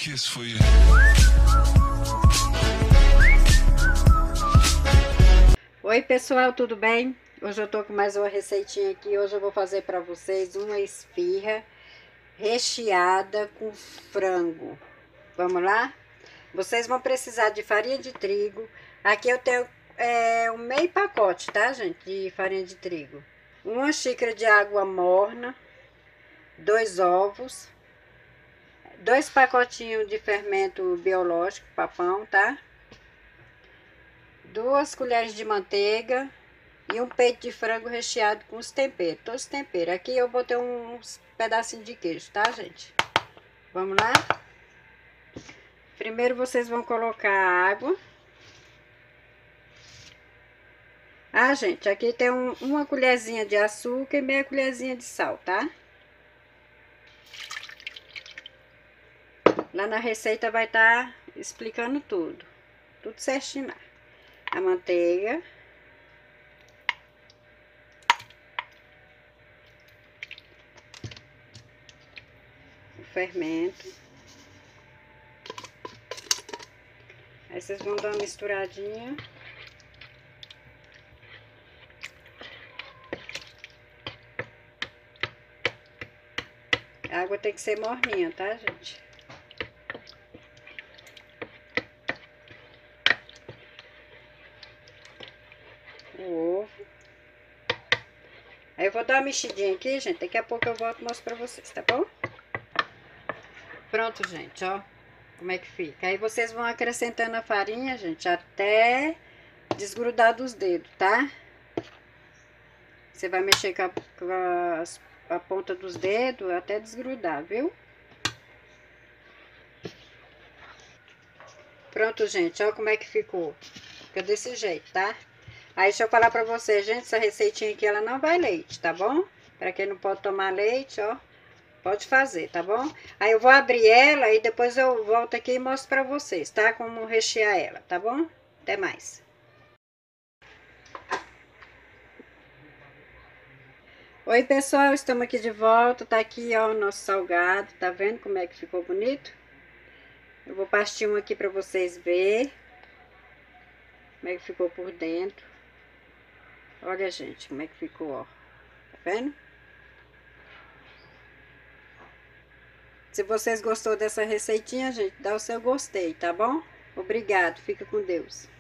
kiss for you. Oi pessoal, tudo bem? Hoje eu tô com mais uma receitinha aqui. Hoje eu vou fazer para vocês uma esfirra recheada com frango. Vamos lá? Vocês vão precisar de farinha de trigo. Aqui eu tenho um meio pacote, tá, gente? De farinha de trigo. Uma xícara de água morna. 2 ovos. 2 pacotinhos de fermento biológico para pão, tá? 2 colheres de manteiga. E um peito de frango recheado com os temperos, todos os temperos. Aqui eu botei uns pedacinhos de queijo, tá, gente? Vamos lá? Primeiro vocês vão colocar a água. Ah, gente, aqui tem uma colherzinha de açúcar e meia colherzinha de sal, tá? Lá na receita vai estar explicando tudo. Tudo certinho lá. A manteiga. O fermento. Aí vocês vão dar uma misturadinha. A água tem que ser morninha, tá, gente? O ovo. Aí eu vou dar uma mexidinha aqui, gente. Daqui a pouco eu volto e mostro pra vocês, tá bom? Pronto, gente, ó. Como é que fica. Aí vocês vão acrescentando a farinha, gente, até desgrudar dos dedos, tá? Você vai mexer com a ponta dos dedos até desgrudar, viu? Pronto, gente, ó como é que ficou. Fica desse jeito, tá? Aí deixa eu falar pra vocês, gente, essa receitinha aqui, ela não vai leite, tá bom? Pra quem não pode tomar leite, ó, pode fazer, tá bom? Aí eu vou abrir ela e depois eu volto aqui e mostro pra vocês, tá? Como rechear ela, tá bom? Até mais. Oi, pessoal, estamos aqui de volta. Tá aqui, ó, o nosso salgado. Tá vendo como é que ficou bonito? Eu vou partir um aqui pra vocês verem como é que ficou por dentro. Olha, gente, como é que ficou, ó. Tá vendo? Se vocês gostou dessa receitinha, gente, dá o seu gostei, tá bom? Obrigado, fica com Deus.